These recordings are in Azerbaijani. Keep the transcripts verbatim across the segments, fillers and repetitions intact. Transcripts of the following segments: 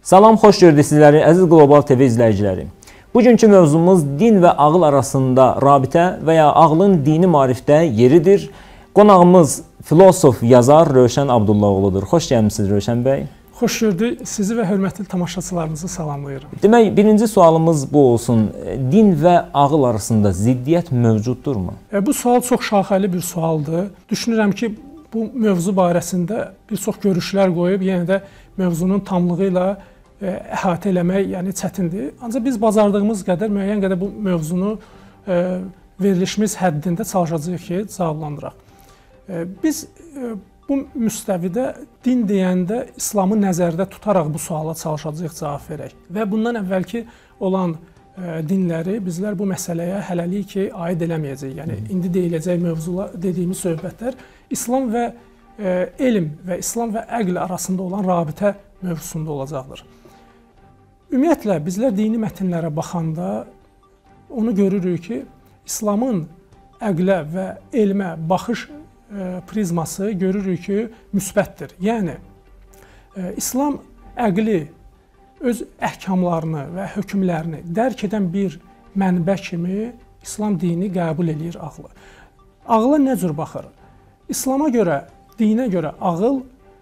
Salam, xoş gördük sizləri, əziz Qlobal T V izləyiciləri. Bugünkü mövzumuz din və ağıl arasında rabitə və ya ağlın dini maarifdə yeridir. Qonağımız filosof, yazar Rövşən Abdullaoğludur. Xoş gəlmisiniz Rövşən bəy. Xoş gördük. Sizi və hörmətli tamaşaçılarınızı salamlayıram. Demək, birinci sualımız bu olsun. Din və ağıl arasında ziddiyyət mövcuddurmu? E, bu sual çox şaxəli bir sualdır. Düşünürəm ki, bu mövzu barəsində bir çox görüşlər qoyub, yenə də mövzunun tamlığı ilə e, əhatə eləmək yəni çətindir. Ancaq biz bacardığımız qədər, müəyyən qədər bu mövzunu e, verilişimiz həddində çalışacağıq ki, cavablandıraq. E, biz e, bu müstəvidə din deyəndə İslamı nəzərdə tutaraq bu suala çalışacağıq cavab verək. Və bundan əvvəlki olan e, dinləri bizlər bu məsələyə hələlik ki, aid eləməyəcəyik. Yəni, indi deyiləcək mövzular, dediyimiz söhbətlər İslam və e, elm və İslam və əql arasında olan rabitə mövzusunda olacaqdır. Ümumiyyətlə, bizlər dini mətnlərə baxanda onu görürük ki, İslamın əqlə və elmə baxış prizması görürük ki, müsbətdir. Yəni, İslam əqli öz əhkamlarını və hökmlərini dərk edən bir mənbə kimi İslam dini qəbul edir ağlı. Ağla nə cür baxır? İslama görə, dinə görə ağıl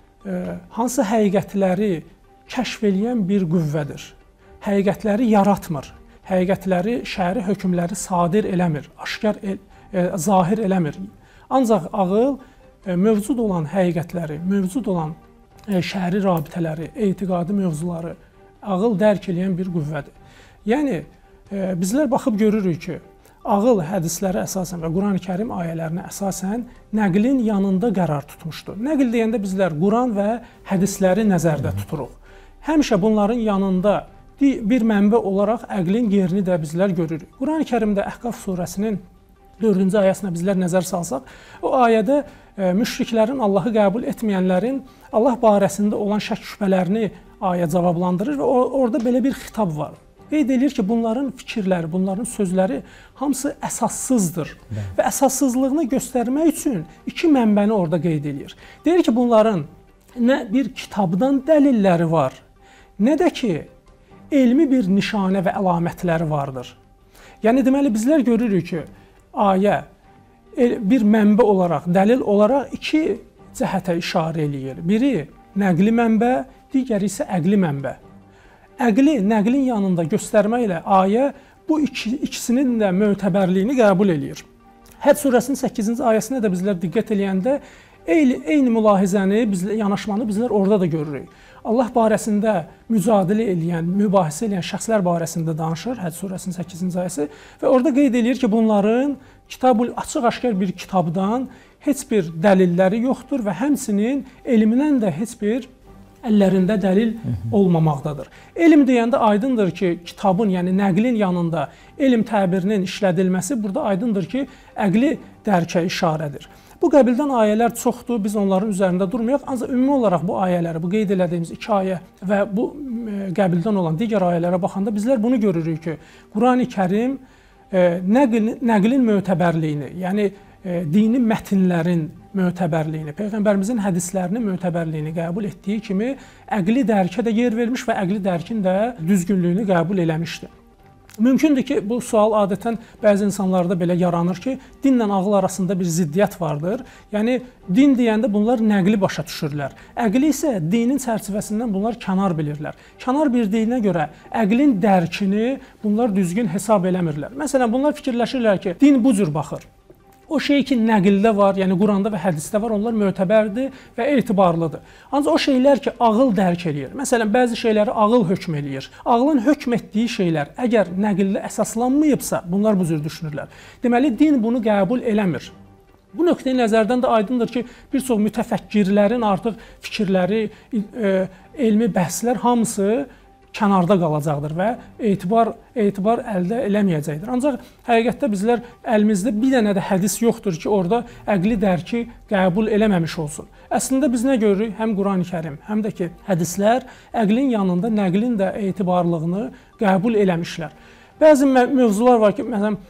hansı həqiqətləri kəşf eləyən bir qüvvədir. Həqiqətləri yaratmır. Həqiqətləri, şəri hökmləri sadir eləmir, aşkar, el, zahir eləmir. Ancaq ağıl mövcud olan həqiqətləri, mövcud olan şəri rabitələri, etiqadi mövzuları ağıl dərk edən bir qüvvədir. Yəni, bizlər baxıb görürük ki, ağıl hədislərə əsasən və Quran-ı Kərim ayələrinə əsasən nəqlin yanında qərar tutmuşdur. Nəql deyəndə bizlər Quran və hədisləri nəzərdə tuturuq. Həmişə bunların yanında bir mənbə olaraq əqlin yerini də bizlər görürük. Quran-ı Kərimdə Əhqaf surəsinin dördüncü ayəsində bizlər nəzər salsaq, o ayədə e, müşriklərin, Allahı qəbul etməyənlərin Allah barəsində olan şək şübhələrini ayə cavablandırır və or orada belə bir xitab var. Qeyd edir ki, bunların fikirləri, bunların sözləri hamısı əsassızdır. Bəli. Və əsassızlığını göstərmək üçün iki mənbəni orada qeyd edir. Deyir ki, bunların nə bir kitabdan dəlilləri var, nə də ki, elmi bir nişanə və əlamətləri vardır. Yəni, deməli, bizlər görürük ki, ayə bir mənbə olaraq, dəlil olaraq iki cəhətə işarə eləyir. Biri nəqli mənbə, digəri isə əqli mənbə. Əqli, nəqlin yanında göstərməklə ayə bu iki, ikisinin də mötəbərliyini qəbul eləyir. Həd surəsinin səkkizinci ayəsinə də bizlər diqqət eləyəndə eyni, eyni mülahizəni, bizlər, yanaşmanı bizlər orada da görürük. Allah barəsində mücadilə eləyən, mübahisə eləyən şəxslər barəsində danışır, Həd surəsinin səkkizinci ayəsi və orada qeyd eləyir ki, bunların kitab-ül açıq-aşkar bir kitabdan heç bir dəlilləri yoxdur və həmçinin elmindən də heç bir əllərində dəlil olmamaqdadır. Elm deyəndə aydındır ki, kitabın, yəni nəqlin yanında elm təbirinin işlədilməsi burada aydındır ki, əqli dərkə işarədir. Bu qəbildən ayələr çoxdur, biz onların üzərində durmayaq, ancaq ümumi olaraq bu ayələri, bu qeyd elədiyimiz iki ayə və bu qəbildən olan digər ayələrə baxanda bizlər bunu görürük ki, Quran-ı Kərim nəql, nəqlin mötəbərliyini, yəni dini mətnlərin mötəbərliyini, Peyğəmbərimizin hədislərinin mötəbərliyini qəbul etdiyi kimi əqli dərkə də yer vermiş və əqli dərkin də düzgünlüyünü qəbul eləmişdir. Mümkündür ki, bu sual adətən bəzi insanlarda belə yaranır ki, dinlə ağıl arasında bir ziddiyyət vardır. Yəni, din deyəndə bunlar nəqli başa düşürlər. Əqli isə dinin çərçivəsindən bunlar kənar bilirlər. Kənar bildiyinə görə əqlin dərkini bunlar düzgün hesab eləmirlər. Məsələn, bunlar fikirləşirlər ki, din bu cür baxır. O şey ki, nəqildə var, yəni Quranda və hədisdə var, onlar mötəbərdir və etibarlıdır. Ancaq o şeylər ki, ağıl dərk eləyir. Məsələn, bəzi şeyləri ağıl hökm eləyir. Ağlın hökm etdiyi şeylər əgər nəqildə əsaslanmayıbsa, bunlar bu cür düşünürlər. Deməli, din bunu qəbul eləmir. Bu nöqteyi nəzərdən də aydındır ki, bir çox mütəfəkkirlərin artıq fikirləri, e, elmi bəhslər hamısı kənarda qalacaqdır və etibar, etibar əldə eləməyəcəkdir. Ancaq həqiqətdə bizlər əlimizdə bir dənə də hədis yoxdur ki, orada əqli dərki qəbul eləməmiş olsun. Əslində biz nə görürük? Həm Quran-ı Kərim, həm də ki, hədislər əqlin yanında nəqlin də etibarlığını qəbul eləmişlər. Bəzi mövzular var ki, məsələn,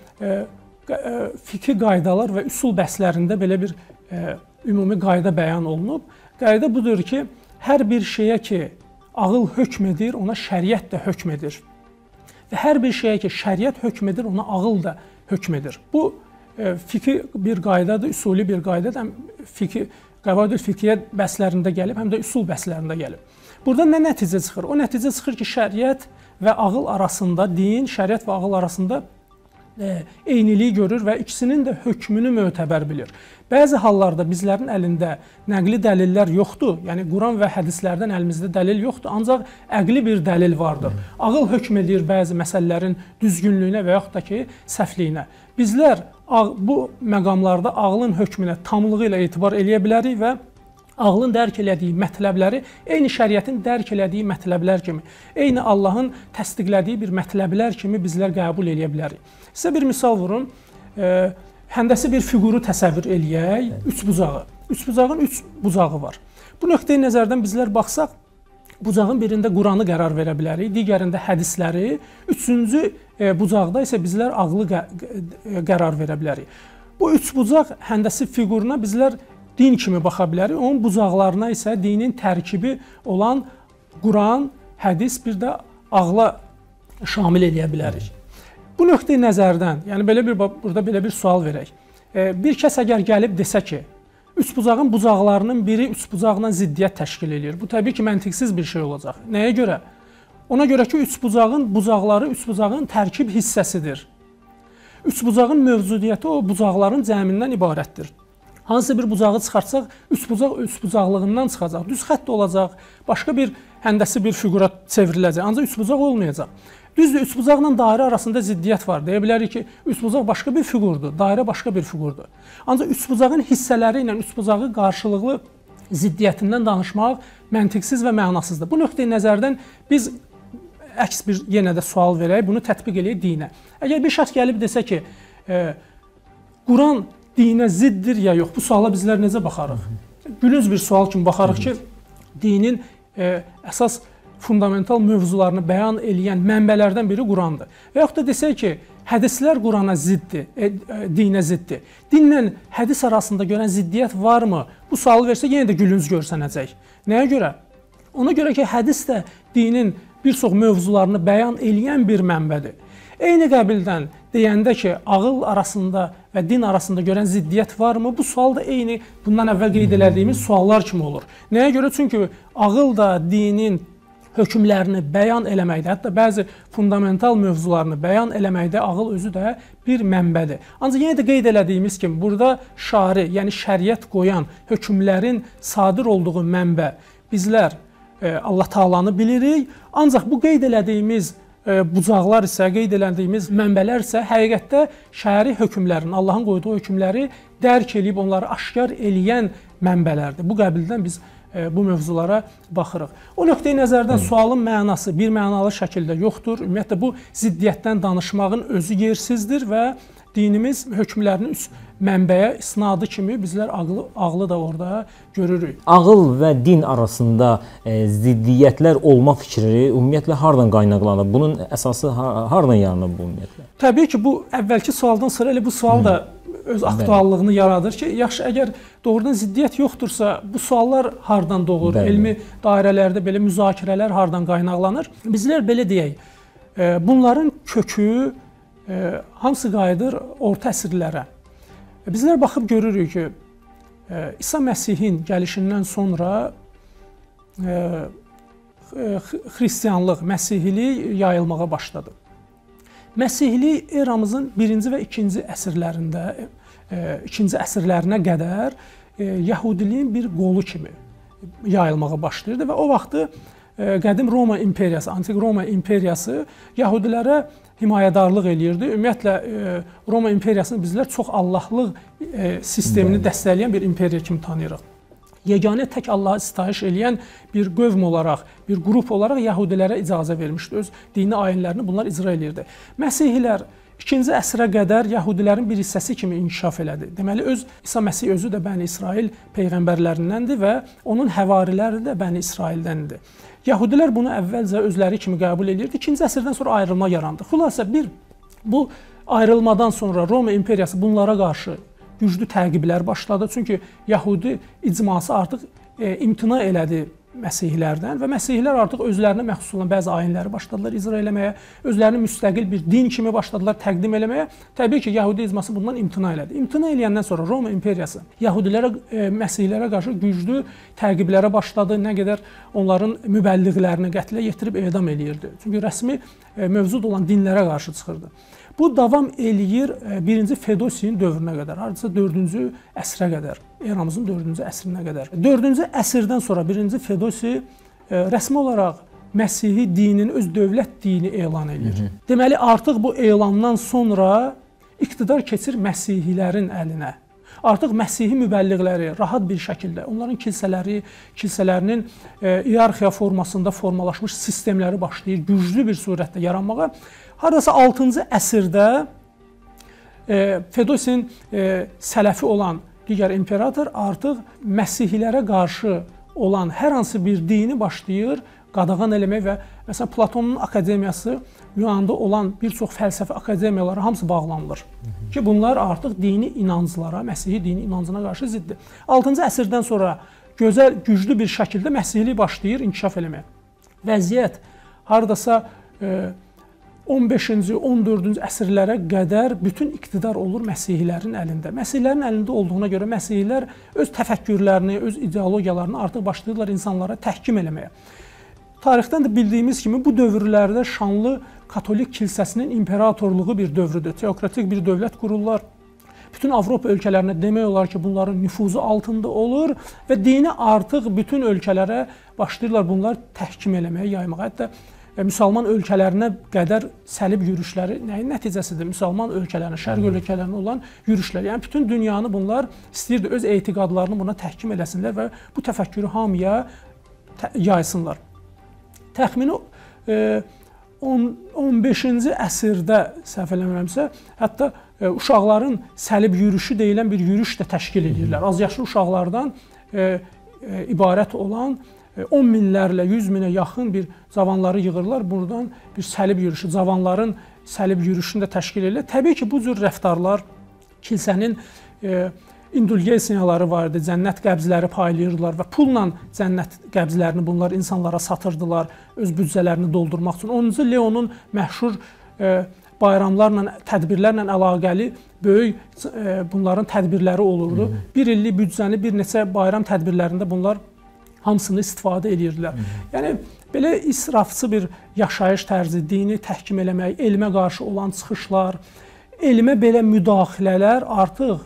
fiqhi qaydalar və üsul bəhslərində belə bir ümumi qayda bəyan olunub. Qayda budur ki, hər bir şeyə ki, ağıl hökm edir, ona şəriət də hökm edir. Və hər bir şeyə ki, şəriət hökm edir, ona ağıl da hökm edir. Bu e, fiqhi bir qaydadır, üsuli bir qaydadır. Həm fiqhi, qəvaidül fiqhiyyə bəhslərində gəlib, həm də üsul bəhslərində gəlib. Burada nə nəticə çıxır? O nəticə çıxır ki, şəriət və ağıl arasında, din, şəriət və ağıl arasında e, eyniliyi görür və ikisinin də hökmünü mötəbər bilir. Bəzi hallarda bizlərin əlində nəqli dəlillər yoxdur, yəni Quran və hədislərdən əlimizdə dəlil yoxdur, ancaq əqli bir dəlil vardır. Ağıl hökm edir bəzi məsələlərin düzgünlüyünə və yaxud da ki, səhvliyinə. Bizlər bu məqamlarda ağlın hökmünə tamlığı ilə etibar eləyə bilərik və ağlın dərk elədiyi mətləbləri eyni şəriətin dərk elədiyi mətləblər kimi, eyni Allahın təsdiqlədiyi bir mətləblər kimi bizlər qəbul eləyə bilərik. Sizə bir misal vurun, e, həndəsi bir fiquru təsəvvür eləyək, üç bucağı. Üç bucağın üç bucağı var. Bu nöqteyi nəzərdən bizlər baxsaq, bucağın birində Quranı qərar verə bilərik, digərində hədisləri, üçüncü e, bucaqda isə bizlər ağlı qə qərar verə bilərik. Bu üç bucaq həndəsi fiquruna bizlər din kimi baxa bilərik, onun bucaqlarına isə dinin tərkibi olan Quran, hədis, bir də ağla şamil eləyə bilərik. Bu nöqteyi nəzərdən, yəni belə bir, burada belə bir sual verək. E, bir kəs əgər gəlib desə ki, üç bucağın bucaqlarının biri üç bucaqla ziddiyyət təşkil edir. Bu təbii ki, məntiqsiz bir şey olacaq. Nəyə görə? Ona görə ki, üç bucağın bucaqları üç bucağın tərkib hissəsidir. Üç bucağın mövcudiyyəti o bucaqların cəmindən ibarətdir. Hansısa bir bucağı çıxartsaq, üç bucaq üç bucaqlığından çıxacaq. Düz xətt olacaq, başqa bir həndəsi bir fiqura çevriləcək, ancaq üç bucaq olmayacaq. Düzdür, üç bucaqla dairə arasında ziddiyyət var. Deyə bilərik ki, üç bucaq başqa bir fiqurdur, dairə başqa bir fiqurdur. Ancaq üç bucağın hissələri ilə üç bucağı qarşılıqlı ziddiyyətindən danışmaq məntiqsiz və mənasızdır. Bu nöqteyi nəzərdən biz əks bir yenə də sual verək, bunu tətbiq eləyək dinə. Əgər bir şəxs gəlib desə ki, e, Quran dinə ziddir ya yox, bu suala bizlər necə baxarıq? Gülünc bir sual kimi baxarıq ki, dinin e, əsas fundamental mövzularını bəyan eləyən mənbələrdən biri Qurandır. Və yaxud da desək ki, hədislər Qurana ziddir, e, e, dinə ziddir. Dinlə hədis arasında görən ziddiyyət varmı? Bu sualı versə yenə də gülünc görsənəcək. Nəyə görə? Ona görə ki, hədis də dinin bir çox mövzularını bəyan eləyən bir mənbədir. Eyni qəbildən deyəndə ki, ağıl arasında və din arasında görən ziddiyyət varmı? Bu sual da eyni bundan əvvəl qeyd elədiyimiz suallar kimi olur. Nəyə görə? Çünki ağıl da dinin hökmlərini bəyan eləməkdə, hətta bəzi fundamental mövzularını bəyan eləməkdə ağıl özü də bir mənbədir. Ancaq yenə də qeyd elədiyimiz kimi, burada şari, yəni şəriət qoyan hökmlərin sadir olduğu mənbə bizlər e, Allah Taalanı bilirik. Ancaq bu qeyd elədiyimiz e, bucaqlar isə, qeyd elədiyimiz mənbələr isə həqiqətdə şəri hökmlərin, Allahın qoyduğu hökmləri dərk eləyib onları aşkar eləyən mənbələrdir. Bu qəbildən biz bu mövzulara baxırıq. O nöqteyi nəzərdən sualın mənası bir mənalı şəkildə yoxdur. Ümumiyyətlə, bu ziddiyyətdən danışmağın özü yersizdir və dinimiz hökmlərinin üç mənbəyə isnadı kimi bizlər ağlı, ağlı da orada görürük. Ağıl və din arasında e, ziddiyyətlər olma fikri ümumiyyətlə hardan qaynaqlanır? Bunun əsası hardan yaranır bu ümumiyyətlə? Təbii ki, bu əvvəlki sualdan sonra elə bu sual da öz aktuallığını yaradır ki, yaxşı, əgər doğrudan ziddiyyət yoxdursa, bu suallar hardan doğur? Bəli. Elmi dairələrdə belə müzakirələr hardan qaynaqlanır? Bizlər belə deyək, bunların kökü hamısı qayıdır orta əsrlərə. Bizlər baxıb görürük ki, İsa Məsihin gəlişindən sonra xristianlıq, Məsihilik yayılmağa başladı. Məsihlik eramızın birinci və ikinci əsrlərində, ikinci əsrlərinə qədər Yəhudiliyin bir qolu kimi yayılmağa başlayırdı və o vaxtı qədim Roma imperiyası, antik Roma imperiyası Yəhudilərə himayədarlıq eləyirdi. Ümumiyyətlə, Roma imperiyasını bizlər çox Allahlıq sistemini dəstəkləyən bir imperiya kimi tanıyırıq. Yeganə tək Allahı sitayiş eləyən bir qövm olaraq, bir qrup olaraq Yəhudilərə icazə vermişdi. Öz dini ayinlərini bunlar icra eləyirdi. Məsihilər ikinci əsrə qədər Yəhudilərin bir hissəsi kimi inkişaf elədi. Deməli, öz İsa Məsih özü də Bəni İsrail peyğəmbərlərindəndir və onun həvariləri də Bəni İsraildəndir. Yəhudilər bunu əvvəlcə özləri kimi qəbul edirdi. İkinci əsrdən sonra ayrılma yarandı. Xülasə, bir bu ayrılmadan sonra Roma imperiyası bunlara qarşı güclü təqiblər başladı. Çünki Yəhudi icması artıq e, imtina elədi Məsihlərdən və Məsihlər artıq özlərinə məxsus olan bəzi ayinləri başladılar icra eləməyə, özlərini müstəqil bir din kimi başladılar təqdim eləməyə. Təbii ki, Yəhudi icması bundan imtina elədi. İmtina eləyəndən sonra Roma imperiyası Yəhudilərə, e, Məsihlərə qarşı güclü təqiblərə başladı. Nə qədər onların mübəlliğlərini qətlə yetirib edam eləyirdi. Çünki rəsmi e, mövcud olan dinlərə qarşı çıxırdı. Bu davam eləyir e, birinci Fedosiyin dövrünə qədər, hardasa dördüncü əsrə qədər, eramızın dördüncü əsrinə qədər. dördüncü əsrdən sonra birinci Fedosi e, rəsmi olaraq Məsihi dinin öz dövlət dini elan edir. Hı -hı. Deməli, artıq bu elandan sonra iqtidar keçir Məsihilərin əlinə. Artıq Məsihi mübəlliğləri rahat bir şəkildə, onların kilsələri, kilsələrinin e, iyarxiya formasında formalaşmış sistemləri başlayır güclü bir surətdə yaranmağa. Hardasa altıncı əsrdə e, Fedosinin e, sələfi olan digər imperator artıq Məsihilərə qarşı olan hər hansı bir dini başlayır qadağan eləmək və məsələn Platonun akademiyası, Yunanda olan bir çox fəlsəfi akademiyalara hamısı bağlanılır. Hı -hı. Ki bunlar artıq dini inanclara, Məsihi dini inancına qarşı ziddir. altıncı əsrdən sonra gözəl, güclü bir şəkildə Məsihlik başlayır inkişaf eləməyə. Vəziyyət hardasa e, on beşinci, on dördüncü əsrlərə qədər bütün iqtidar olur Məsihlərin əlində. Məsihlərin əlində olduğuna görə Məsihlər öz təfəkkürlərini, öz ideologiyalarını artıq başlayırlar insanlara təhkim eləməyə. Tarixdən də bildiyimiz kimi bu dövrlərdə şanlı Katolik kilsəsinin imperatorluğu bir dövrüdür. Teokratik bir dövlət qururlar. Bütün Avropa ölkələrinə demək olar ki, bunların nüfuzu altında olur və dini artıq bütün ölkələrə başlayırlar bunlar təhkim eləməyə, yaymağa. Hətta müsəlman ölkələrinə qədər səlib yürüşləri nəyin nəticəsidir? Müsəlman ölkələrinə, şərq ölkələrinə olan yürüşlər. Yəni bütün dünyanı bunlar istəyirdi öz etiqadlarını buna təhkim eləsinlər və bu təfəkkürü hamıya yaysınlar. Təxmini e, on beşinci əsrdə səhv eləmirəmsə, hətta e, uşaqların səlib yürüşü deyilən bir yürüş də təşkil edirlər. Az yaşlı uşaqlardan e, e, ibarət olan on minlərlə, yüz minə yaxın bir cavanları yığırlar. Buradan bir səlib yürüşü, cavanların səlib yürüşünü də təşkil edirlər. Təbii ki, bu cür rəftarlar kilsənin e, indulgensiyaları var idi, cənnət qəbzləri paylayırdılar və pulla cənnət qəbzlərini bunlar insanlara satırdılar öz büdcələrini doldurmaq üçün. onuncu Leonun məşhur e, bayramlarla, tədbirlərlə əlaqəli böyük e, bunların tədbirləri olurdu. Hı -hı. Bir illik büdcəni bir neçə bayram tədbirlərində bunlar hamısını istifadə edirdilər. Hı -hı. Yəni, belə israfçı bir yaşayış tərzi, dini təhkim eləmək, elmə qarşı olan çıxışlar, elmə belə müdaxilələr artıq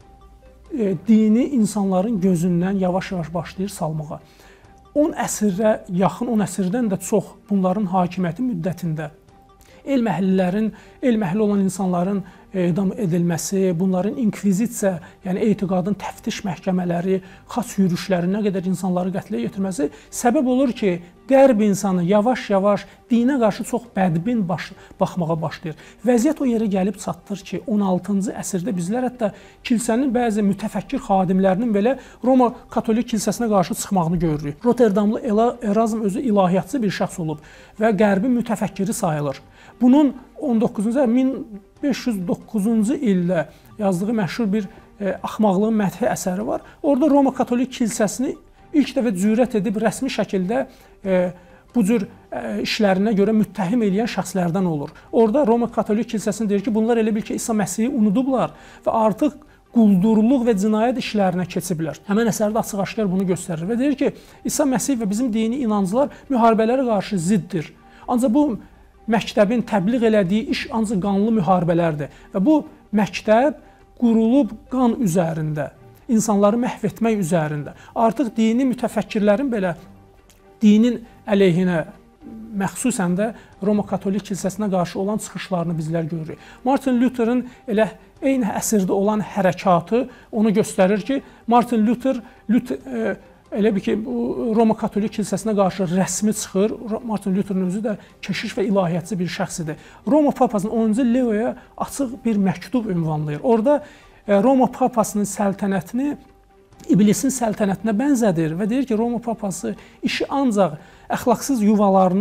e, dini insanların gözündən yavaş-yavaş başlayır salmağa. on əsrə yaxın, on əsrdən də çox bunların hakimiyyəti müddətində elm əhlilərin, elm əhli olan insanların edam edilməsi, bunların inkvizisiya, yəni etiqadın təftiş məhkəmələri, xas yürüşləri, nə qədər insanları qətlə yetirməsi səbəb olur ki, qərb insanı yavaş-yavaş dinə qarşı çox bədbin baş, baxmağa başlayır. Vəziyyət o yerə gəlib çatdır ki, on altıncı əsrdə bizlər hətta kilsənin bəzi mütəfəkkir xadimlərinin belə Roma Katolik kilsəsinə qarşı çıxmağını görürük. Rotterdamlı Erazm özü ilahiyyatçı bir şəxs olub və qərbin mütəfəkkiri sayılır. Bunun on doqquzuncu min beş yüz doqquzuncu ildə yazdığı məşhur bir e, axmaqlığın məthi əsəri var. Orada Roma Katolik kilsəsini ilk dəfə cürət edib rəsmi şəkildə e, bu cür e, işlərinə görə müttəhim eləyən şəxslərdən olur. Orada Roma Katolik kilsəsini deyir ki, bunlar elə bil ki, İsa Məsihi unudublar və artıq quldurluq və cinayət işlərinə keçiblər. Həmən əsərdə açıq-aşkar bunu göstərir və deyir ki, İsa Məsih və bizim dini inancılar müharibələrə qarşı ziddir. Ancaq bu məktəbin təbliğ elədiyi iş ancaq qanlı müharibələrdir və bu məktəb qurulub qan üzərində, insanları məhv etmək üzərində. Artıq dini mütəfəkkirlərin belə dinin əleyhinə, məxsusən də Roma Katolik kilsəsinə qarşı olan çıxışlarını bizlər görürük. Martin Luther'ın elə eyni əsrdə olan hərəkatı onu göstərir ki, Martin Luther, Luther e, elə bir ki, bu Roma Katolik kilsəsinə qarşı rəsmi çıxır. Martin Luther'ın özü də keşiş və ilahiyyatçı bir şəxs idi. Roma papasının onuncu Leoya açıq bir məktub ünvanlayır. Orada Roma papasının səltənətini iblisin səltənətinə bənzədir və deyir ki, Roma papası işi ancaq əxlaqsız yuvalarının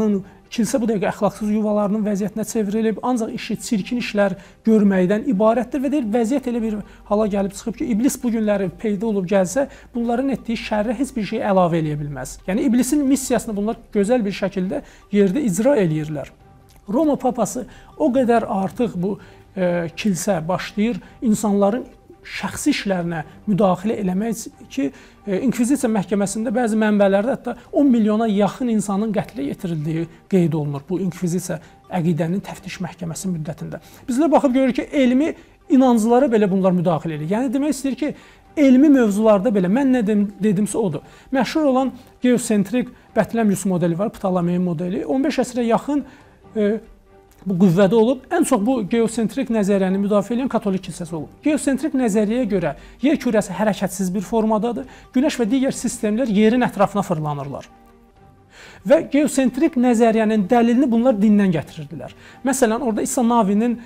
kilsə bu dəqiqə əxlaqsız yuvalarının vəziyyətinə çevrilib, ancaq işi çirkin işlər görməkdən ibarətdir və deyir, vəziyyət elə bir hala gəlib çıxıb ki, iblis bu günləri peyda olub gəlsə, bunların etdiyi şərrə heç bir şey əlavə eləyə bilməz. Yəni, iblisin missiyasını bunlar gözəl bir şəkildə yerdə icra eləyirlər. Roma papası o qədər artıq bu e, kilsə başlayır insanların şəxsi işlərinə müdaxilə eləmək ki, İnkvizisiya məhkəməsində bəzi mənbələrdə hətta on milyona yaxın insanın qətlə yetirildiyi qeyd olunur bu İnkvizisiya əqidənin təftiş məhkəməsi müddətində. Bizlər baxıb görürük ki, elmi inancılara belə bunlar müdaxilə edir. Yəni demək istəyir ki, elmi mövzularda belə mən nə dedimsə odur. Məşhur olan geosentrik Batlamyus modeli var, Ptolemeyin modeli. on beş əsrə yaxın e, bu qüvvədə olub, ən çox bu geosentrik nəzəriyyəni müdafiə edən katolik kilsəsi olub. Geosentrik nəzəriyyəyə görə yer kürəsi hərəkətsiz bir formadadır, günəş və digər sistemlər yerin ətrafına fırlanırlar. Və geosentrik nəzəriyyənin dəlilini bunlar dindən gətirirdilər. Məsələn, orada İsa Navinin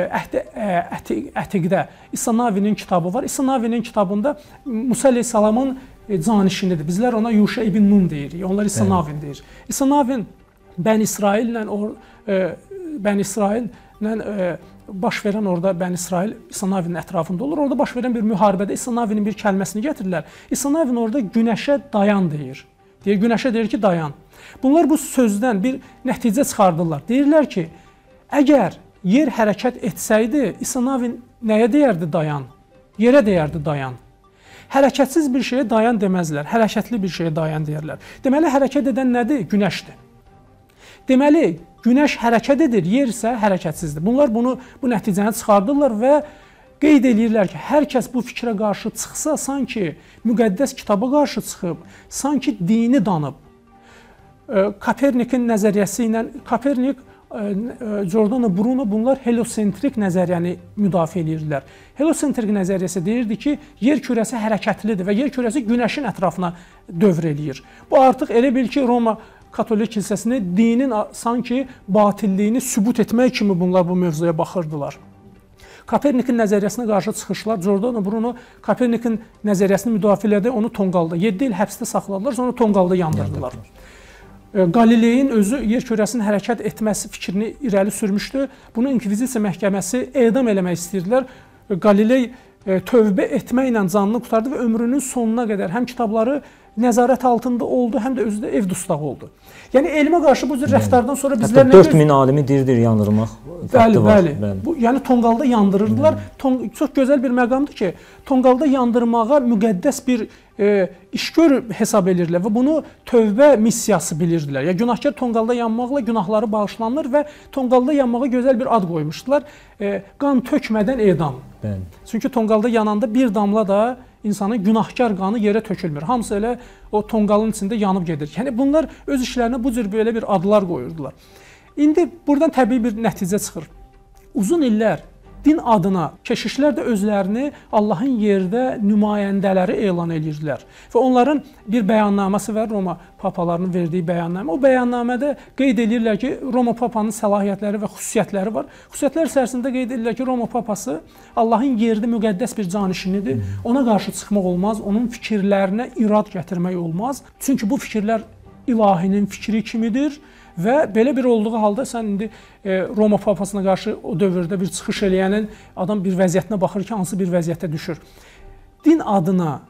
Ətiqdə İsa Navinin kitabı var. İsa Navinin kitabında Musa əleyhissalamın canişinidir. Bizlər ona Yuşa ibn Nun deyirik, onlar İsa Navin deyir. İsa Navin Bəni İsraillə Bəni İsraillə baş verən orada Bəni İsrail İsa Navinin ətrafında olur. Orada baş verən bir müharibədə İsa Navinin bir kəlməsini gətirirlər. İsa Navin orada günəşə dayan deyir. Deyir, günəşə deyir ki, dayan. Bunlar bu sözdən bir nəticə çıxardırlar. Deyirlər ki, əgər yer hərəkət etsəydi, İsa Navin nəyə deyərdi dayan? Yerə deyərdi dayan. Hərəkətsiz bir şeyə dayan deməzlər, hərəkətli bir şeyə dayan deyərlər. Deməli, hərəkət edən nədir? Günəşdir. Deməli, günəş hərəkət edir, yer isə hərəkətsizdir. Bunlar bunu, bu nəticəni çıxardırlar və qeyd edirlər ki, hər kəs bu fikrə qarşı çıxsa, sanki müqəddəs kitaba qarşı çıxıb, sanki dini danıb. Kopernikin nəzəriyyəsi ilə, Kopernik, Giordano Bruno bunlar heliosentrik nəzəriyyəni müdafiə edirlər. Heliosentrik nəzəriyyəsi deyirdi ki, yer kürəsi hərəkətlidir və yer kürəsi günəşin ətrafına dövr eləyir. Bu artıq elə bil ki, Roma Katolik kilsəsini dinin sanki batilliyini sübut etmək kimi bunlar bu mövzuya baxırdılar. Kopernikin nəzəriyyəsinə qarşı çıxışlar, Giordano Bruno Kopernikin nəzəriyyəsini müdafiə elədi, onu tonqalda, yeddi il həbsdə saxladılar, sonra tonqalda yandırdılar. Qalileyin özü yer kürəsinin hərəkət etməsi fikrini irəli sürmüşdü. Bunu İnkvizisiya məhkəməsi edam eləmək istəyirdilər. Qaliley tövbə etməklə canını qurtardı və ömrünün sonuna qədər həm kitabları nəzarət altında oldu, həm də özü də ev dustağı oldu. Yəni elmə qarşı bu cür rəftardan sonra bizlər nə dörd min alimi dir-dir yandırmaq bəli, bəli. Bu, yəni tonqalda yandırırdılar. Ton, çox gözəl bir məqamdır ki, tonqalda yandırmağa müqəddəs bir e, işgör hesab edirlər və bunu tövbə missiyası bilirdilər. Ya günahkar tonqalda yanmaqla günahları bağışlanır və tonqalda yanmağa gözəl bir ad qoymuşdular. E, qan tökmədən edam. Bəli. Çünki tonqalda yananda bir damla da insanın günahkar qanı yerə tökülmür. Hamısı elə o tonqalın içində yanıb gedir. Yəni bunlar öz işlərinə bu cür belə bir adlar qoyurdular. İndi buradan təbii bir nəticə çıxır. Uzun illər din adına keşişlər də özlərini Allahın yerdə nümayəndələri elan edirdilər. Və onların bir bəyannaməsi var, Roma papalarının verdiyi bəyannamə. O bəyannamədə qeyd edirlər ki, Roma papanın səlahiyyətləri və xüsusiyyətləri var. Xüsusiyyətlər içərisində qeyd edirlər ki, Roma papası Allahın yerdə müqəddəs bir canişinidir. Ona qarşı çıxmaq olmaz, onun fikirlərinə irad gətirmək olmaz. Çünki bu fikirlər ilahinin fikri kimidir. Və belə bir olduğu halda sən indi e, Roma papasına qarşı o dövrdə bir çıxış eləyənin adam bir vəziyyətinə baxır ki, hansı bir vəziyyətə düşür. Din adına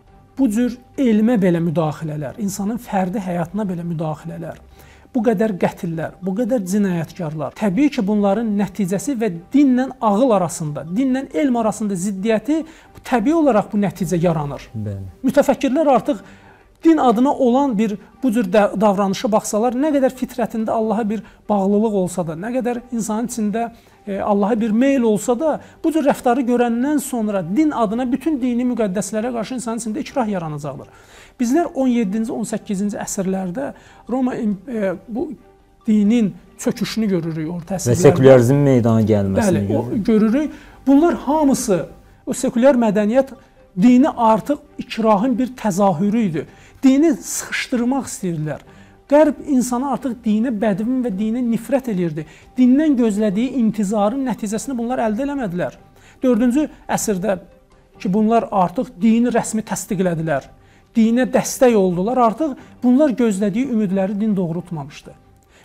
bu cür elmə belə müdaxilələr, insanın fərdi həyatına belə müdaxilələr, bu qədər qətillər, bu qədər cinayətkarlar, təbii ki, bunların nəticəsi və dinlə ağıl arasında, dinlə elm arasında ziddiyyəti təbii olaraq bu nəticə yaranır. Bəli. Mütəfəkkirlər artıq din adına olan bir bu cür davranışa baxsalar, nə qədər fitrətində Allaha bir bağlılıq olsa da, nə qədər insanın içində e, Allaha bir meyl olsa da, bu cür rəftarı görəndən sonra din adına bütün dini müqəddəslərə qarşı insanın içində ikrah yaranacaqdır. Bizlər on yeddinci on səkkizinci əsrlərdə Roma e, bu dinin çöküşünü görürük orta əsrlərdə. Və sekülərizmin meydana gəlməsini Bəli, görürük. görürük. Bunlar hamısı, o sekülər mədəniyyət dini artıq ikrahın bir təzahürü idi. Dini sıxışdırmaq istəyirlər. Qərb insanı artıq dinə bədvin və dinə nifrət elirdi. Dindən gözlədiyi intizarın nəticəsini bunlar əldə eləmədilər. dördüncü əsrdə ki, bunlar artıq dini rəsmi təsdiqlədilər. Dinə dəstək oldular. Artıq bunlar gözlədiyi ümidləri din doğrultmamışdı.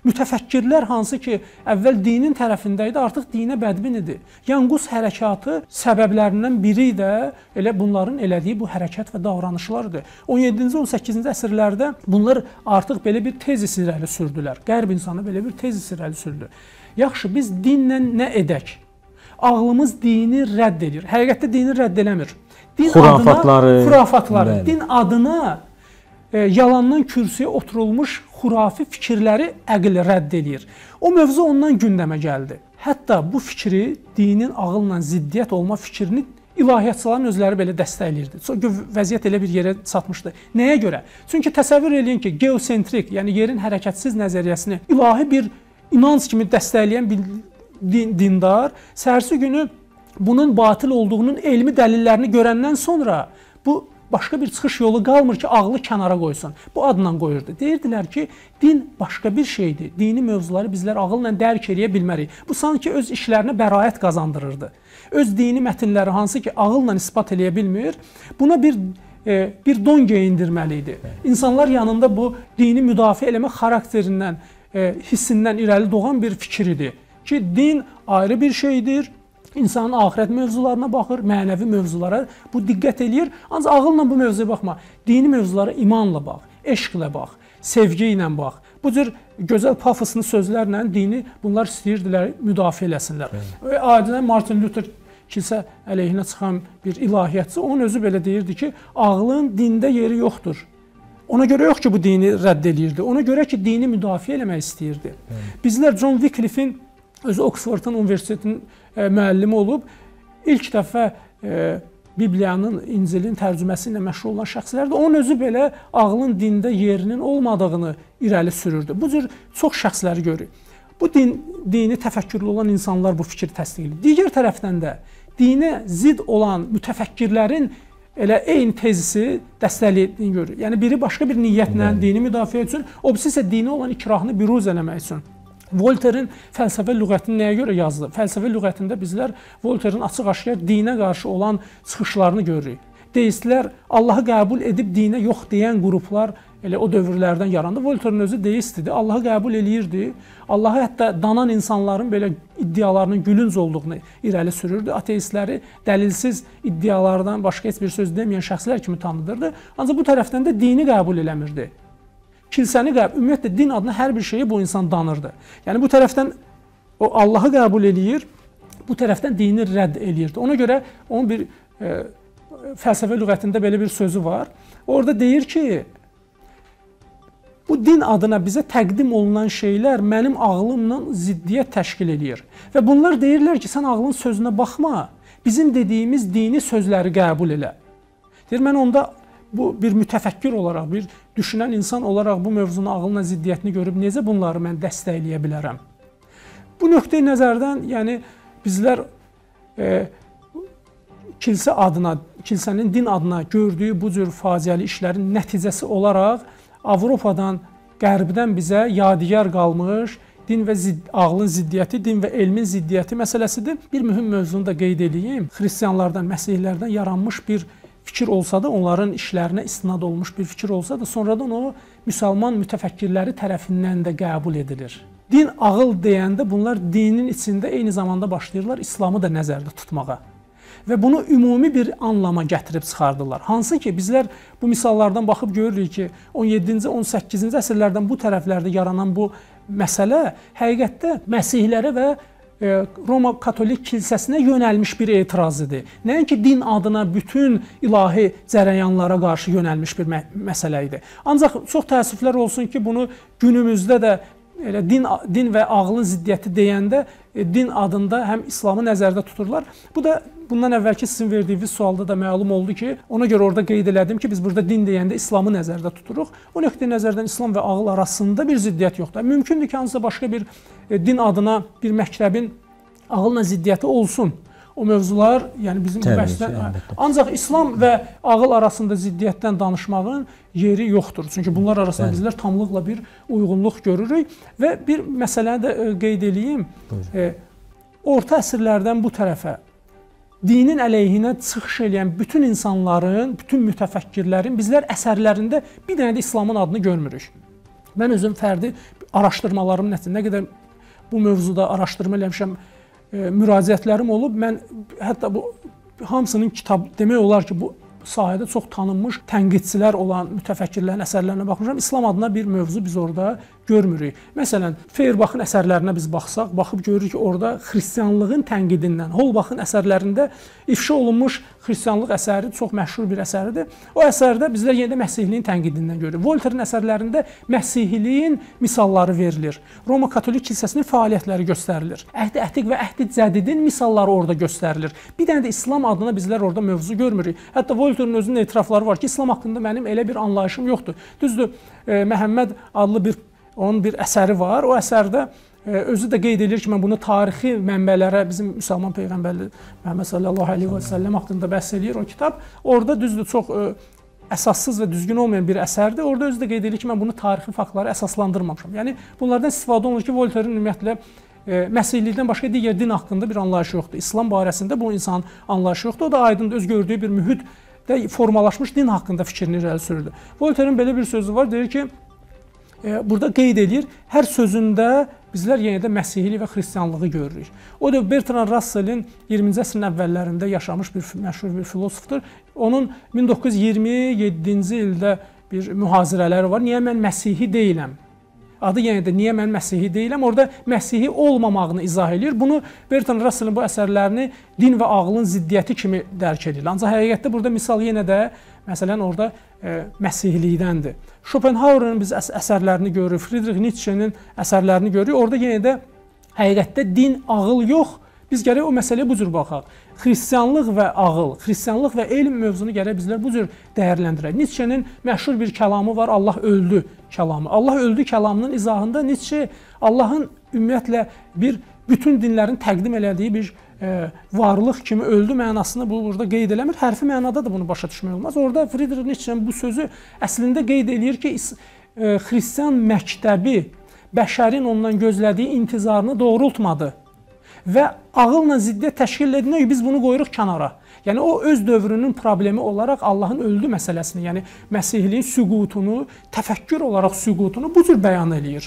Mütəfəkkirlər hansı ki, əvvəl dinin tərəfində idi, artıq dinə bədbin idi. Yanqus hərəkatı səbəblərindən biri də elə bunların elədiyi bu hərəkət və davranışlardır. on yeddinci on səkkizinci əsrlərdə bunlar artıq belə bir tezis irəli sürdülər. Qərb insanı belə bir tezis irəli sürdü. Yaxşı, biz dinlə nə edək? Ağlımız dini rədd edir. Həqiqətdə dini rədd eləmir. Din xurafatları, adına, xurafatları, bəli. din adına e, yalandan kürsüyə oturulmuş xurafi fikirləri əql rədd edir. O mövzu ondan gündəmə gəldi. Hətta bu fikri, dinin ağılla ziddiyyət olma fikrini ilahiyyatçıların özləri belə dəstəkləyirdi. Vəziyyət elə bir yerə çatmışdı. Nəyə görə? Çünki təsəvvür edin ki, geosentrik, yəni yerin hərəkətsiz nəzəriyyəsini ilahi bir inanc kimi dəstəkləyən bir din, dindar, səhərsi günü bunun batıl olduğunun elmi dəlillərini görəndən sonra bu başqa bir çıxış yolu qalmır ki, ağlı kənara qoysun. Bu adla qoyurdu. Deyirdilər ki, din başqa bir şeydir. Dini mövzuları bizlər ağılla dərk eləyə bilmərik. Bu sanki öz işlərinə bəraət qazandırırdı. Öz dini mətnləri hansı ki, ağılla isbat eləyə bilmir, buna bir e, bir don geyindirməli idi. İnsanlar yanında bu dini müdafiə eləmə xarakterindən, e, hissindən irəli doğan bir fikir idi ki, din ayrı bir şeydir. İnsanın axirət mövzularına baxır, mənəvi mövzulara bu diqqət eləyir. Ancaq ağılla bu mövzuya baxma. Dini mövzulara imanla bax, eşqlə bax, sevgi ilə bax. Bu cür gözəl pafoslu sözlərlə dini bunlar istəyirdilər müdafiə eləsinlər. Və adilən Martin Luther kilsə əleyhinə çıxan bir ilahiyyatçı onun özü belə deyirdi ki, ağlın dində yeri yoxdur. Ona görə yox ki, bu dini rədd eləyirdi. Ona görə ki, dini müdafiə eləmək istəyirdi. Bizlər John Wycliffe'in özü Oxford'un universitetinin e, müəllimi olub, ilk dəfə e, Bibliyanın, İncilin tərcüməsi ilə məşğul olan şəxslərdir. Onun özü belə ağlın dində yerinin olmadığını irəli sürürdü. Bu cür çox şəxsləri görür. Bu din, dini təfəkkürlü olan insanlar bu fikri təsdiqləyir. Digər tərəfdən də dinə zid olan mütəfəkkirlərin elə eyni tezisi dəstəklədiyini görür. Yəni biri başqa bir niyyətlə dini müdafiə üçün, o birisi isə dini olan ikrahını büruz eləmək üçün. Voltaire'in fəlsəfə lüğətini nəyə görə yazdı? Fəlsəfə lüğətində bizlər Voltaire'in açıq-aşkar dinə qarşı olan çıxışlarını görürük. Deistlər Allahı qəbul edib dinə yox deyən qruplar elə o dövrlərdən yarandı. Voltaire'in özü deist idi. Allahı qəbul eləyirdi. Allahı hətta danan insanların belə iddialarının gülünc olduğunu irəli sürürdü. Ateistləri dəlilsiz iddialardan başqa heç bir söz deməyən şəxslər kimi tanıdırdı. Ancaq bu tərəfdən də dini qəbul eləmirdi. Kilsəni qəbul, ümumiyyətlə din adına hər bir şeyi bu insan danırdı. Yəni bu tərəfdən o Allahı qəbul eləyir, bu tərəfdən dini rədd eləyirdi. Ona görə onun bir e, fəlsəfə lüğətində belə bir sözü var. Orada deyir ki, bu din adına bizə təqdim olunan şeylər mənim ağlımla ziddiyyət təşkil eləyir. Və bunlar deyirlər ki, sən ağlın sözünə baxma, bizim dediyimiz dini sözləri qəbul elə. Deyir, mən onda bu bir mütəfəkkir olaraq, bir düşünən insan olaraq bu mövzunun ağılına ziddiyyətini görüb necə bunları mən dəstəkləyə bilərəm? Bu nöqteyi nəzərdən, yəni bizlər e, kilsə adına, kilsənin din adına gördüyü bu cür faciəli işlərin nəticəsi olaraq Avropadan, Qərbdən bizə yadigar qalmış din və zidd, ağlın ziddiyyəti, din və elmin ziddiyyəti məsələsidir. Bir mühüm mövzunu da qeyd edeyim. Xristianlardan, məsihlərdən yaranmış bir fikir olsa da, onların işlərinə istinad olmuş bir fikir olsa da, sonradan o müsəlman mütəfəkkirləri tərəfindən də qəbul edilir. Din, ağıl deyəndə bunlar dinin içində eyni zamanda başlayırlar İslamı da nəzərdə tutmağa. Və bunu ümumi bir anlama gətirib çıxardılar. Hansı ki, bizlər bu misallardan baxıb görürük ki, on yeddinci on səkkizinci əsrlərdən bu tərəflərdə yaranan bu məsələ həqiqətdə məsihlərə və Roma Katolik kilsəsinə yönəlmiş bir etiraz idi. Nəinki din adına bütün ilahi cərəyanlara qarşı yönəlmiş bir mə məsələ idi. Ancaq çox təəssüflər olsun ki, bunu günümüzdə də elə din, din və ağlın ziddiyyəti deyəndə e, din adında həm İslamı nəzərdə tuturlar. Bu da bundan əvvəlki sizin verdiyiniz sualda da məlum oldu ki, ona görə orada qeyd elədim ki, biz burada din deyəndə İslamı nəzərdə tuturuq. O nöqteyi nəzərdən İslam və ağıl arasında bir ziddiyyət yoxdur. Mümkündür ki, hansısa başqa bir e, din adına bir məktəbin ağılla ziddiyyəti olsun. O mövzular, yəni bizim bu bəhsdən... Ancaq İslam və ağıl arasında ziddiyyətdən danışmağın yeri yoxdur. Çünki bunlar arasında Bəli. bizlər tamlıqla bir uyğunluq görürük. Və bir məsələni də qeyd edeyim. E, orta əsrlərdən bu tərəfə dinin əleyhinə çıxış eləyən bütün insanların, bütün mütəfəkkirlərin bizlər əsərlərində bir dənə də İslamın adını görmürük. Mən özüm fərdi araşdırmalarım nəticəsində nə qədər bu mövzuda araşdırma eləmişəm, e, müraciətlərim olub. Mən hətta bu hamısının kitab demək olar ki, bu sahədə çox tanınmış tənqidçilər olan mütəfəkkirlərin əsərlərinə baxmışam. İslam adına bir mövzu biz orada görmürük. Məsələn, Feyerbaxın əsərlərinə biz baxsaq, baxıb görürük ki, orada xristianlığın tənqidindən, Holbachın əsərlərində ifşa olunmuş xristianlıq əsəri çox məşhur bir əsərdir. O əsərdə bizlər yenə də məsihiliyin tənqidindən görürük. Voltaire'in əsərlərində məsihiliyin misalları verilir. Roma Katolik kilsəsinin fəaliyyətləri göstərilir. Əhd-i Ətiq və Əhd-i Cədidin misalları orada göstərilir. Bir dənə də İslam adına bizlər orada mövzu görmürük. Hətta Voltaire'in özünün etirafları var ki, İslam haqqında mənim elə bir anlayışım yoxdur. Düzdür, e, Məhəmməd adlı bir onun bir əsəri var. O əsərdə e, özü də qeyd edir ki, mən bunu tarixi mənbələrə, bizim müsəlman peyğəmbərli Məhəmməd sallallahu əleyhi və səlləm haqqında bəhs eləyir o kitab. Orada düzdür, çox e, əsassız və düzgün olmayan bir əsərdir. Orada özü də qeyd edir ki, mən bunu tarixi faktlara əsaslandırmamışam. Yəni bunlardan istifadə olunur ki, Voltaire'in ümumiyyətlə e, məsihlikdən başqa digər din haqqında bir anlayışı yoxdur. İslam barəsində bu insanın anlayışı yoxdur. O da aydındır, öz gördüyü bir mühitdə formalaşmış din haqqında fikrini irəli sürürdü. Voltaire'in belə bir sözü var, deyir ki, burada qeyd edir, hər sözündə bizlər yenə də məsihili və xristianlığı görürük. O da Bertrand Russell'in iyirminci əsrin əvvəllərində yaşamış bir məşhur bir filosofdur. Onun min doqquz yüz iyirmi yeddinci ildə bir mühazirələri var. Niyə mən məsihi deyiləm? Adı yenə də niyə mən məsihi deyiləm? Orada məsihi olmamağını izah edir. Bunu Bertrand Russell'in bu əsərlərini din və ağlın ziddiyyəti kimi dərk edir. Ancaq həqiqətdə burada misal yenə də məsələn orada e, məsihlikdəndir. Schopenhauer'ın biz əs əsərlərini görürük, Friedrich Nietzsche'nin əsərlərini görürük. Orada yenə də həqiqətdə din, ağıl yox. Biz gərək o məsələyə bu cür baxaq. Xristianlıq və ağıl, xristianlıq və elm mövzunu gərək bizlər bu cür dəyərləndirək. Nietzsche'nin məşhur bir kəlamı var, Allah öldü kəlamı. Allah öldü kəlamının izahında Nietzsche Allahın ümumiyyətlə bir bütün dinlərin təqdim elədiyi bir e, varlıq kimi öldü mənasını bu burada qeyd eləmir. Hərfi mənada da bunu başa düşmək olmaz. Orada Friedrich Nietzsche'nin bu sözü əslində qeyd eləyir ki, e, xristian məktəbi bəşərin ondan gözlədiyi intizarını doğrultmadı və ağılla ziddiyyət təşkil edinə biz bunu qoyuruq kənara. Yəni o öz dövrünün problemi olaraq Allahın öldü məsələsini, yəni məsihliyin süqutunu, təfəkkür olaraq süqutunu bu cür bəyan eləyir.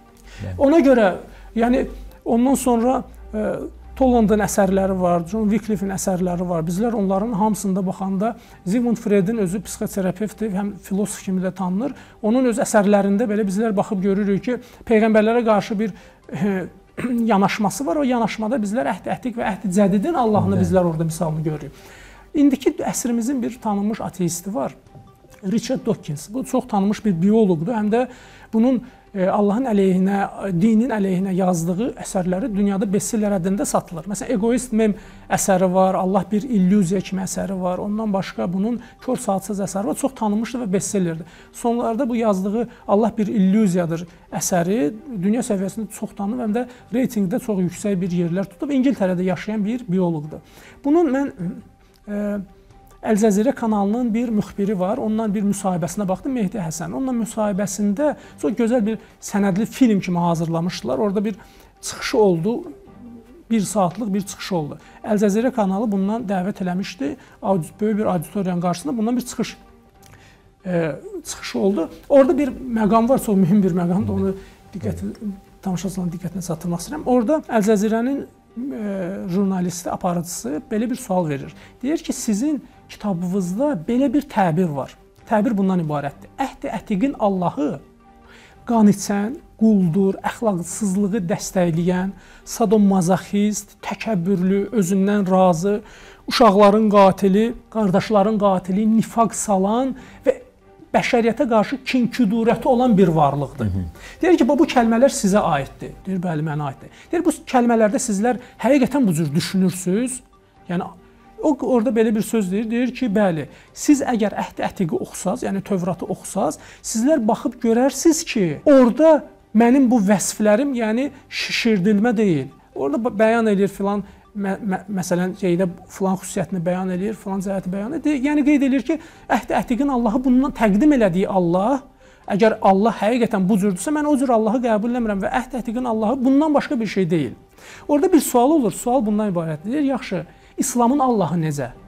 Ona görə, yəni ondan sonra e, Toland'ın əsərləri var, John Wycliffe'in əsərləri var. Bizlər onların hamısında baxanda Sigmund Freud'in özü psixoterapevtdir, həm filosof kimi də tanınır. Onun öz əsərlərində belə bizlər baxıb görürük ki, peyğəmbərlərə qarşı bir e, yanaşması var. O yanaşmada bizlər Əhd-i Ətiq və Əhd-i Cədidin Allahını bizlər orada misalını görürük. İndiki əsrimizin bir tanınmış ateisti var, Richard Dawkins. Bu çox tanınmış bir bioloqdur. Həm də bunun Allahın əleyhinə, dinin əleyhinə yazdığı əsərləri dünyada bestseller ədində satılır. Məsələn, Egoist Mem əsəri var, Allah bir illüziya kimi əsəri var. Ondan başqa bunun Kör Saatsız əsəri var. Çox tanınmışdır və bestsellerdir. Sonlarda bu yazdığı Allah bir illüziyadır əsəri dünya səviyyəsində çox tanınır, həm də reytingdə çox yüksək bir yerlər tutub. İngiltərədə yaşayan bir bioloqdur. Bunun mən e, Əl Cəzirə kanalının bir müxbiri var, ondan bir müsahibəsinə baxdım, Mehdi Həsən. Onunla müsahibəsində çox gözəl bir sənədli film kimi hazırlamışdılar. Orada bir çıxışı oldu, bir saatlıq bir çıxış oldu. Əl Cəzirə kanalı bundan dəvət eləmişdi, böyük bir auditoriyanın qarşısında bundan bir çıxış e, çıxışı oldu. Orada bir məqam var, çox mühüm bir məqamdır, onu diqqət, tamaşaçıların diqqətinə çatdırmaq istəyirəm. Orada Əl Cəzirənin e, jurnalisti, aparıcısı belə bir sual verir. Deyir ki, sizin kitabınızda belə bir təbir var. Təbir bundan ibarətdir. Əhd-i Ətiqin Allahı qan içən, quldur, əxlaqsızlığı dəstəkləyən, sadomazoxist, təkəbbürlü, özündən razı, uşaqların qatili, qardaşların qatili, nifaq salan və bəşəriyyətə qarşı kin-küdurəti olan bir varlıqdır. Hı -hı. Deyir ki, bu kəlmələr sizə aiddir. Deyir, bəli, mənə aiddir. Deyir, bu kəlmələrdə sizlər həqiqətən bu cür düşünürsünüz. Yəni, o orada belə bir söz deyir, deyir ki, bəli, siz əgər Əhd-i Ətiqi oxusaz, yəni Tövratı oxusaz, sizlər baxıb görərsiniz ki, orada mənim bu vəsflərim, yəni şişirdilmə deyil. Orada bəyan edir filan, mə mə məsələn, şeydə filan xüsusiyyətini bəyan edir, filan cəhəti bəyan edir. Yəni qeyd edir ki, Əhd-i Ətiqin Allahı bundan təqdim elədiyi Allah, əgər Allah həqiqətən bu cürdürsə, mən o cür Allahı qəbul eləmirəm və Əhd-i Ətiqin Allahı bundan başqa bir şey deyil. Orada bir sual olur, sual bundan ibarətdir. Deyir, yaxşı, İslamın Allahı necə?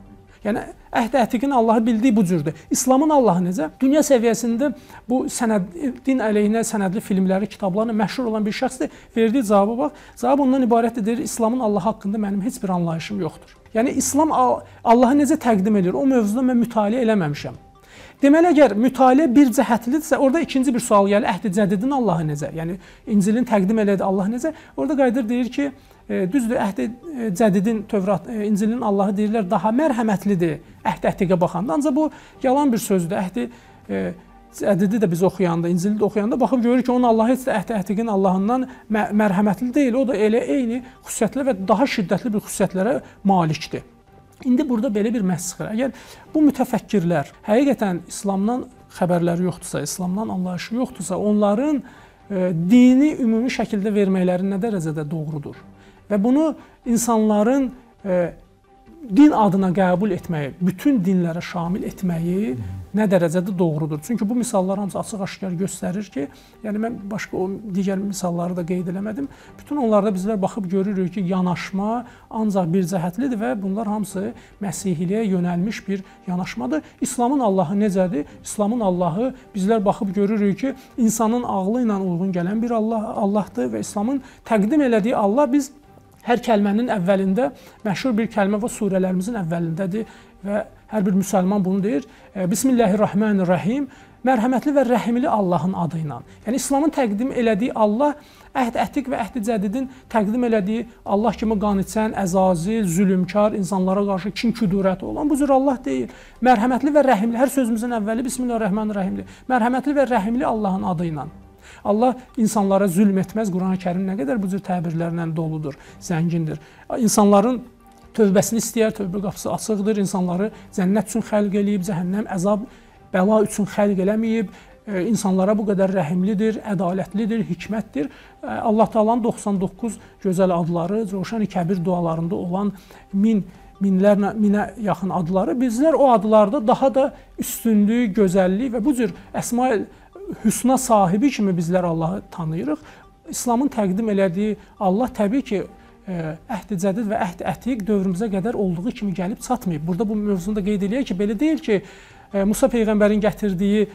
Yəni Əhd-i Ətiqin Allahı bildiyi bu cürdür. İslamın Allahı necə? Dünya səviyyəsində bu sənəd, din əleyhinə sənədli filmləri, kitablarla məşhur olan bir şəxsdir. Verdiyi cavaba bax. Cavab ondan ibarətdir. İslamın Allahı haqqında mənim heç bir anlayışım yoxdur. Yəni İslam Allahı necə təqdim edir? O mövzuda mən mütaliə eləməmişəm. Deməli, əgər mütaliə bir cəhətlidirsə, orada ikinci bir sual gəlir. Əhd-i Cədidin Allahı necə? Yəni İncilin təqdim elədiyi Allah necə? Orada qayıdır deyir ki, e, düzdür, Əhd-i Cədidin, Tövrat, e, İncilin Allahı deyirlər daha mərhəmətlidir Əhd-i Ətiqə baxanda. Ancaq bu yalan bir sözdür. Əhd-i e, Cədidi də biz oxuyanda, İncili də oxuyanda baxıb görürük ki, onun Allahı heç də Əhd-i Ətiqin Allahından mə mərhəmətli deyil. O da elə eyni xüsusiyyətli və daha şiddətli bir xüsusiyyətlərə malikdir. İndi burada belə bir məhz çıxır. Əgər bu mütəfəkkirlər həqiqətən İslamdan xəbərləri yoxdursa, İslamdan anlayışı yoxdursa, onların e, dini ümumi şəkildə verməkləri nə dərəcədə doğrudur? Və bunu insanların e, din adına qəbul etməyi, bütün dinlərə şamil etməyi nə dərəcədə doğrudur? Çünki bu misallar hamısı açıq-aşkar göstərir ki, yəni mən başqa o digər misalları da qeyd eləmədim. Bütün onlarda bizlər baxıb görürük ki, yanaşma ancaq bir cəhətlidir və bunlar hamısı Məsihiliyə yönəlmiş bir yanaşmadır. İslamın Allahı necədir? İslamın Allahı bizlər baxıb görürük ki, insanın ağlı ilə uyğun gələn bir Allah Allahdır və İslamın təqdim elədiyi Allah biz hər kəlmənin əvvəlində məşhur bir kəlmə və surələrimizin əvvəlindədir və hər bir müsəlman bunu deyir. Bismillahirrahmanirrahim. Mərhəmətli və rəhimli Allahın adı ilə. Yəni İslamın təqdim elədiyi Allah Əhd-i Ətiq və Əhd-i Cədidin təqdim elədiyi Allah kimi qaniçən, əzazil, zülmkar, insanlara qarşı kin-küdurəti olan bu cür Allah deyil. Mərhəmətli və rəhimli, hər sözümüzün əvvəli Bismillahirrahmanirrahimdir. Mərhəmətli və rəhimli Allahın adı ilə. Allah insanlara zülm etməz. Quran-ı Kərim nə qədər bu cür təbirlərlə doludur, zəngindir. İnsanların tövbəsini istəyər, tövbə qapısı açıqdır. İnsanları cənnət üçün xəlq eləyib, cəhənnəm, əzab, bəla üçün xəlq eləməyib. İnsanlara bu qədər rəhimlidir, ədalətlidir, hikmətdir. Allah Taala'nın doxsan doqquz gözəl adları, Coşan-ı Kəbir dualarında olan min minlərlə, minə yaxın adları bizlər o adlarda daha da üstünlük, gözəllik və bu cür əsma-i hüsna sahibi kimi bizlər Allahı tanıyırıq. İslamın təqdim elədiyi Allah təbii ki, Əhd-i Cədid və Əhd-i Ətiq dövrümüzə qədər olduğu kimi gəlib çatmayıb. Burada bu mövzunu da qeyd eləyək ki, belə deyil ki, Musa Peyğəmbərin gətirdiyi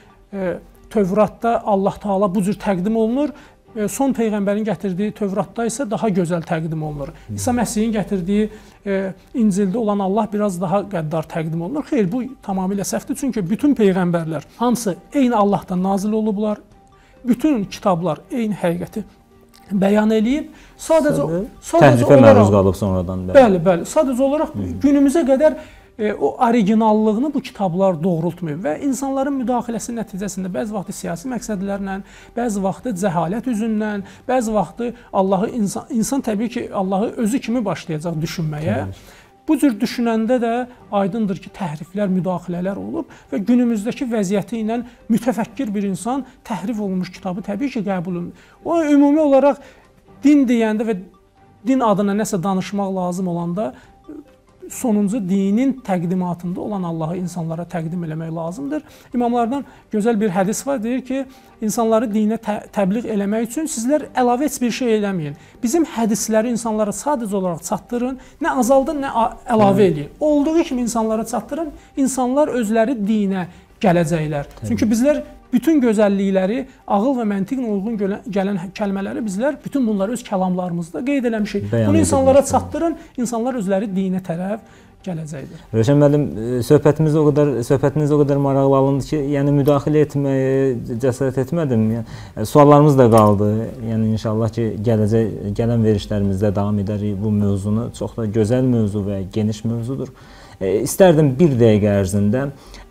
Tövratda Allah Taala bu cür təqdim olunur. Son Peyğəmbərin gətirdiyi Tövratda isə daha gözəl təqdim olunur. İsa Məsihin gətirdiyi e, İncildə olan Allah biraz daha qəddar təqdim olunur. Xeyr, bu tamamilə səhvdir. Çünki bütün Peyğəmbərlər hamısı eyni Allahdan nazil olublar. Bütün kitablar eyni həqiqəti bəyan eləyib. Sadəcə, sadəcə təhrifə olaraq, məruz qalıb sonradan. Bəli, bəli, bəli. Sadəcə olaraq Hı. günümüzə qədər E, o originallığını bu kitablar doğrultmayıb və insanların müdaxiləsi nəticəsində bəzi vaxtı siyasi məqsədlərlə, bəzi vaxtı cəhalət üzündən, bəzi vaxtı Allahı insan, insan təbii ki, Allahı özü kimi başlayacaq düşünməyə. Təbii. Bu cür düşünəndə də aydındır ki, təhriflər, müdaxilələr olub və günümüzdəki vəziyyəti ilə mütəfəkkir bir insan təhrif olunmuş kitabı təbii ki, qəbul olunur. O, ümumi olaraq din deyəndə və din adına nəsə danışmaq lazım olanda sonuncu dinin təqdimatında olan Allahı insanlara təqdim eləmək lazımdır. İmamlardan gözəl bir hədis var, deyir ki, insanları dinə tə təbliğ eləmək üçün sizlər əlavə heç bir şey eləməyin. Bizim hədisləri insanlara sadəcə olaraq çatdırın, nə azaldın, nə əlavə eləyin. Olduğu kimi insanlara çatdırın, insanlar özləri dinə gələcəklər. Təbii. Çünki bizlər bütün gözəllikləri, ağıl və məntiqlə uyğun gələn kəlmələri bizlər bütün bunları öz kəlamlarımızda qeyd eləmişik. Bunu insanlara çatdırın, insanlar özləri dinə tərəf gələcəkdir. Rövşən müəllim, söhbətimiz o qədər, söhbətiniz o qədər maraqlı alındı ki, yəni müdaxilə etməyə cəsarət etmədim. Yəni, suallarımız da qaldı. Yəni inşallah ki, gələcək, gələn verişlərimizdə davam edərik bu mövzunu. Çox da gözəl mövzu və geniş mövzudur. İstərdim bir dəqiqə ərzində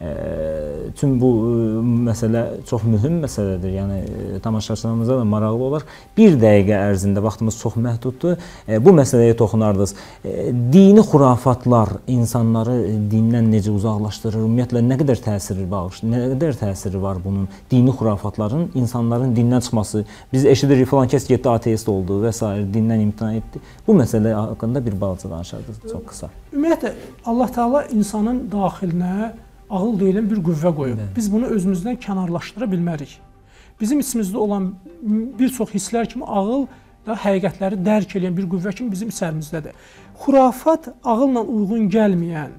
tüm bu məsələ çox mühüm məsələdir. Yəni tamaşaçılarımıza da maraqlı olar. Bir dəqiqə ərzində vaxtımız çox məhduddur. Bu məsələyə toxunardınız. Dini xurafatlar insanları dindən necə uzaqlaşdırır? Ümumiyyətlə nə qədər təsiri bağışlayır? Nə qədər təsiri var bunun? Dini xurafatların insanların dindən çıxması. Biz eşidirik falan kəs getdi ateist oldu və s. dindən imtina etdi. Bu məsələ haqqında bir balaca danışardınız çox qısa. Ümumiyyətlə Allah Taala insanın daxilinə ağıl deyilən bir qüvvə qoyub. Biz bunu özümüzdən kənarlaşdıra bilmərik. Bizim içimizdə olan bir çox hisslər kimi ağıl da həqiqətləri dərk edən bir qüvvə kimi bizim içərimizdədir. Xurafat ağılla uyğun gəlməyən,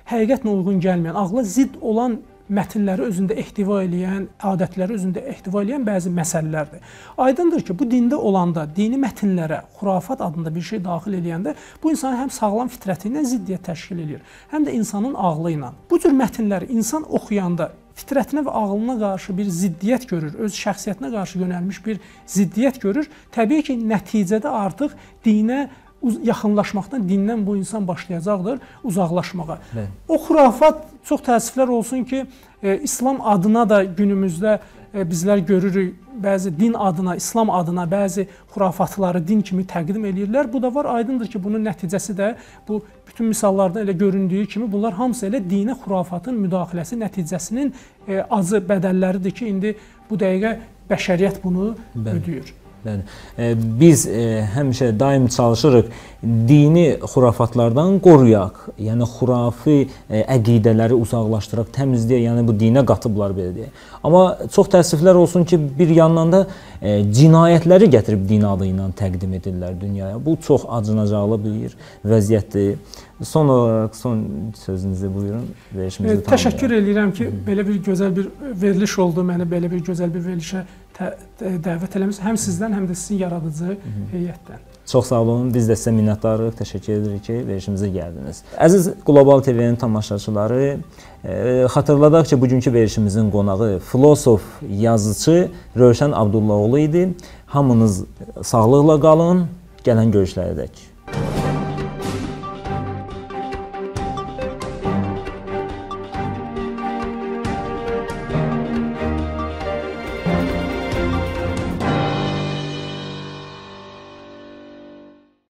həqiqətlə uyğun gəlməyən, ağla zidd olan mətnləri özündə ehtiva edən, adətləri özündə ehtiva edən bəzi məsələlərdir. Aydındır ki, bu dində olanda, dini mətnlərə xurafat adında bir şey daxil edəndə bu insanın həm sağlam fitrəti ilə ziddiyyət təşkil edir, həm də insanın ağlı ilə. Bu cür mətnləri insan oxuyanda fitrətinə və ağlına qarşı bir ziddiyyət görür, öz şəxsiyyətinə qarşı yönəlmiş bir ziddiyyət görür. Təbii ki, nəticədə artıq dinə yaxınlaşmaqdan, dindən bu insan başlayacaqdır uzaqlaşmağa. Evet. O xurafat, çox təəssüflər olsun ki, e, İslam adına da günümüzdə e, bizlər görürük, bəzi din adına, İslam adına bəzi xurafatları din kimi təqdim edirlər. Bu da var, aydındır ki, bunun nəticəsi də bu bütün misallarda elə göründüyü kimi bunlar hamısı elə dinə xurafatın müdaxiləsi nəticəsinin e, acı bədəlləridir ki, indi bu dəqiqə bəşəriyyət bunu Bəli. ödəyir. Bəli. Biz e, həmişə daim çalışırıq dini xurafatlardan qoruyaq, yəni xurafi e, əqidələri uzaqlaşdıraq, təmizləyək, yəni bu dinə qatıblar belə deyək. Amma çox təəssüflər olsun ki, bir yandan da e, cinayətləri gətirib din adı ilə təqdim edirlər dünyaya. Bu çox acınacaqlı bir vəziyyətdir. Son olaraq son sözünüzü buyurun. E, təşəkkür edirəm ki, belə bir gözəl bir veriliş oldu, məni belə bir gözəl bir verilişə dəvət eləmişsiniz. Həm sizdən, həm də sizin yaradıcı heyətdən. Çox sağ olun. Biz də sizə minnətdarıq. Təşəkkür edirik ki, verilişimizə gəldiniz. Əziz Qlobal T V-nin tamaşaçıları, e, xatırladaq ki, bugünkü verilişimizin qonağı filosof, yazıcı Rövşən Abdullaoğlu idi. Hamınız sağlıqla qalın. Gələn görüşlərədək.